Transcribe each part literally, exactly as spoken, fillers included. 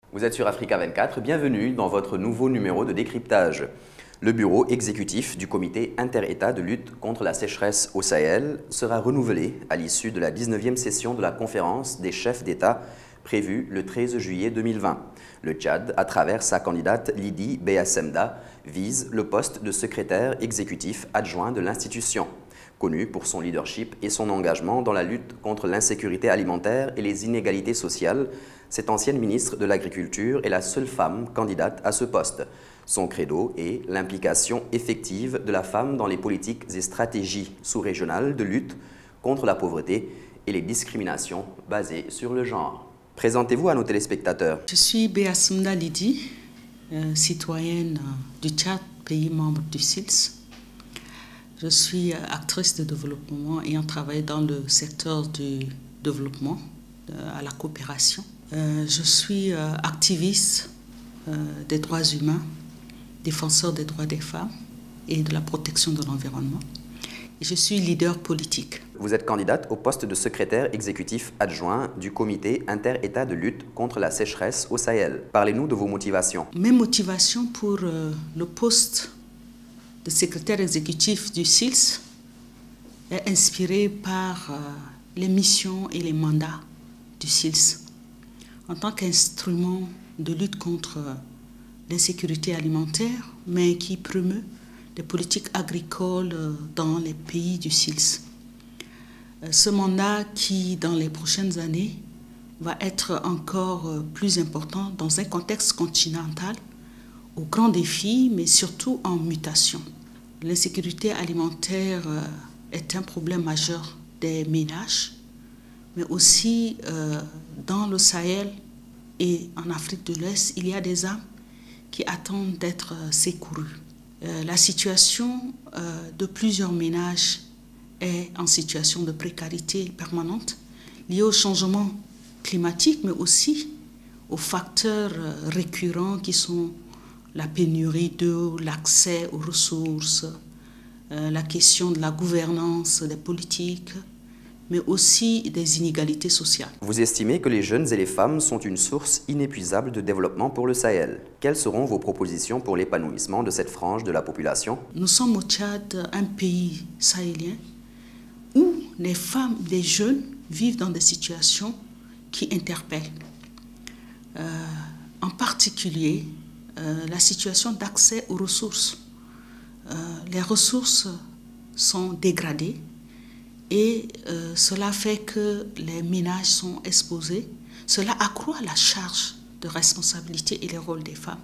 Vous êtes sur Africa vingt-quatre, bienvenue dans votre nouveau numéro de décryptage. Le bureau exécutif du comité inter-État de lutte contre la sécheresse au Sahel sera renouvelé à l'issue de la dix-neuvième session de la conférence des chefs d'État prévue le treize juillet deux mille vingt. Le Tchad, à travers sa candidate Lydie Beassemda, vise le poste de secrétaire exécutif adjoint de l'institution. Connue pour son leadership et son engagement dans la lutte contre l'insécurité alimentaire et les inégalités sociales, cette ancienne ministre de l'Agriculture est la seule femme candidate à ce poste. Son credo est l'implication effective de la femme dans les politiques et stratégies sous-régionales de lutte contre la pauvreté et les discriminations basées sur le genre. Présentez-vous à nos téléspectateurs. Je suis Beassemda Lydie, euh, citoyenne du Tchad, pays membre du S I L S. Je suis actrice de développement ayant travaillé dans le secteur du développement, à la coopération. Euh, je suis euh, activiste euh, des droits humains, défenseur des droits des femmes et de la protection de l'environnement. Et je suis leader politique. Vous êtes candidate au poste de secrétaire exécutif adjoint du comité inter-État de lutte contre la sécheresse au Sahel. Parlez-nous de vos motivations. Mes motivations pour euh, le poste de secrétaire exécutif du S I L S est inspirée par euh, les missions et les mandats du S I L S. En tant qu'instrument de lutte contre euh, l'insécurité alimentaire, mais qui promeut des politiques agricoles euh, dans les pays du S I L S. Euh, ce mandat qui, dans les prochaines années, va être encore euh, plus important dans un contexte continental aux grands défis, mais surtout en mutation. L'insécurité alimentaire euh, est un problème majeur des ménages, mais aussi euh, dans le Sahel et en Afrique de l'Ouest, il y a des âmes qui attendent d'être euh, secourues. Euh, la situation euh, de plusieurs ménages est en situation de précarité permanente, liée au changement climatique, mais aussi aux facteurs euh, récurrents qui sont la pénurie d'eau, l'accès aux ressources, euh, la question de la gouvernance des politiques, mais aussi des inégalités sociales. Vous estimez que les jeunes et les femmes sont une source inépuisable de développement pour le Sahel. Quelles seront vos propositions pour l'épanouissement de cette frange de la population? Nous sommes au Tchad, un pays sahélien, où les femmes, les jeunes vivent dans des situations qui interpellent. Euh, en particulier, Euh, la situation d'accès aux ressources. Euh, les ressources sont dégradées et euh, cela fait que les ménages sont exposés. Cela accroît la charge de responsabilité et les rôles des femmes.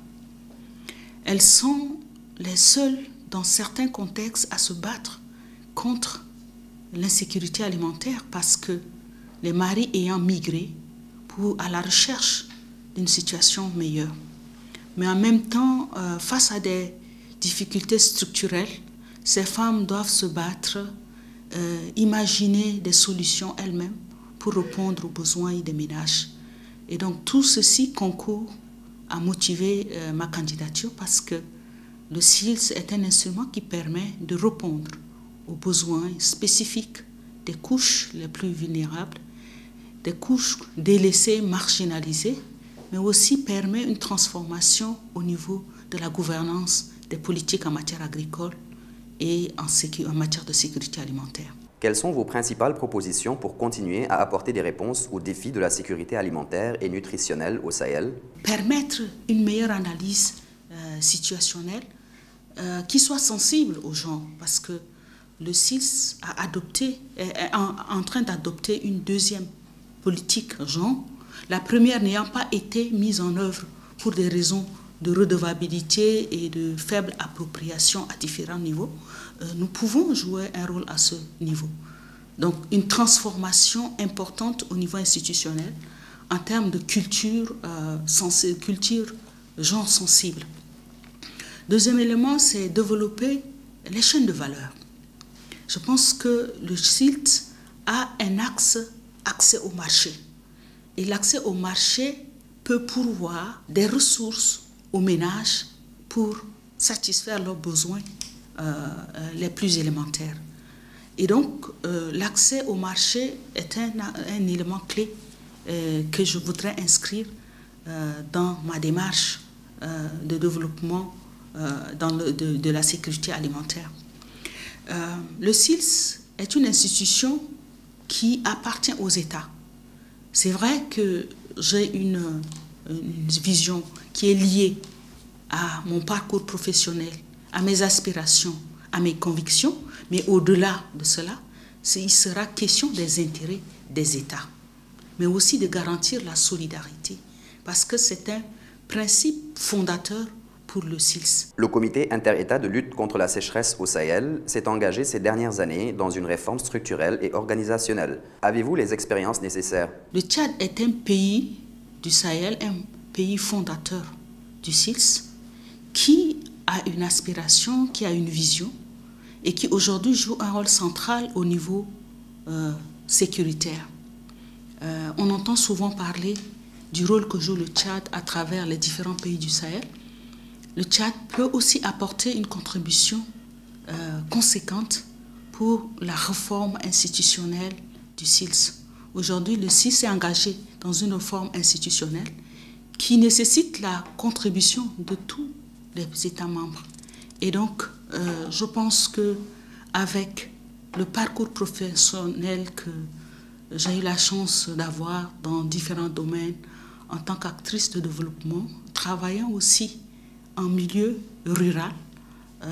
Elles sont les seules, dans certains contextes, à se battre contre l'insécurité alimentaire parce que les maris ayant migré pour, à la recherche d'une situation meilleure. Mais en même temps, euh, face à des difficultés structurelles, ces femmes doivent se battre, euh, imaginer des solutions elles-mêmes pour répondre aux besoins des ménages. Et donc tout ceci concourt à motiver euh, ma candidature parce que le S I L S est un instrument qui permet de répondre aux besoins spécifiques des couches les plus vulnérables, des couches délaissées, marginalisées, mais aussi permet une transformation au niveau de la gouvernance des politiques en matière agricole et en, en matière de sécurité alimentaire. Quelles sont vos principales propositions pour continuer à apporter des réponses aux défis de la sécurité alimentaire et nutritionnelle au Sahel? Permettre une meilleure analyse euh, situationnelle euh, qui soit sensible aux gens, parce que le S I L S a adopté, est en, en train d'adopter une deuxième politique genre, la première n'ayant pas été mise en œuvre pour des raisons de redevabilité et de faible appropriation à différents niveaux, euh, nous pouvons jouer un rôle à ce niveau. Donc une transformation importante au niveau institutionnel en termes de culture, euh, sensée, culture genre sensible. Deuxième élément, c'est développer les chaînes de valeur. Je pense que le S I L S a un axe accès au marché. Et l'accès au marché peut pourvoir des ressources aux ménages pour satisfaire leurs besoins euh, les plus élémentaires. Et donc, euh, l'accès au marché est un, un élément clé euh, que je voudrais inscrire euh, dans ma démarche euh, de développement euh, dans le, de, de la sécurité alimentaire. Euh, le S I L S est une institution qui appartient aux États. C'est vrai que j'ai une, une vision qui est liée à mon parcours professionnel, à mes aspirations, à mes convictions, mais au-delà de cela, il sera question des intérêts des États, mais aussi de garantir la solidarité, parce que c'est un principe fondateur pour le S I L S. Le comité inter-État de lutte contre la sécheresse au Sahel s'est engagé ces dernières années dans une réforme structurelle et organisationnelle. Avez-vous les expériences nécessaires? Le Tchad est un pays du Sahel, un pays fondateur du S I L S, qui a une aspiration, qui a une vision et qui aujourd'hui joue un rôle central au niveau euh, sécuritaire. Euh, on entend souvent parler du rôle que joue le Tchad à travers les différents pays du Sahel. Le Tchad peut aussi apporter une contribution euh, conséquente pour la réforme institutionnelle du S I L S. Aujourd'hui, le S I L S est engagé dans une réforme institutionnelle qui nécessite la contribution de tous les États membres. Et donc, euh, je pense qu'avec le parcours professionnel que j'ai eu la chance d'avoir dans différents domaines en tant qu'actrice de développement, travaillant aussi en milieu rural, euh,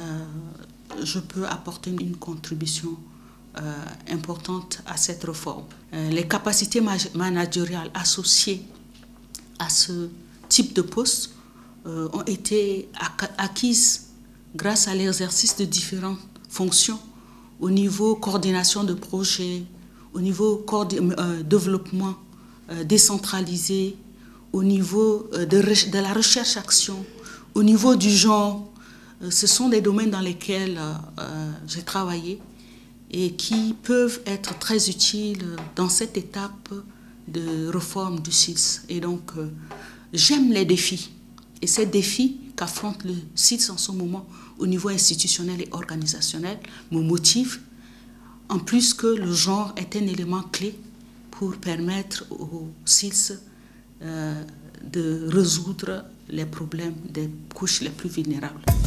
je peux apporter une contribution euh, importante à cette réforme. Euh, les capacités managériales associées à ce type de poste euh, ont été acquises grâce à l'exercice de différentes fonctions au niveau coordination de projets, au niveau euh, développement euh, décentralisé, au niveau euh, de, de la recherche-action, au niveau du genre. Euh, ce sont des domaines dans lesquels euh, j'ai travaillé et qui peuvent être très utiles dans cette étape de réforme du S I L S. Et donc, euh, j'aime les défis. Et ces défis qu'affronte le S I L S en ce moment au niveau institutionnel et organisationnel me motivent, en plus que le genre est un élément clé pour permettre au S I L S euh, de résoudre les problèmes des couches les plus vulnérables.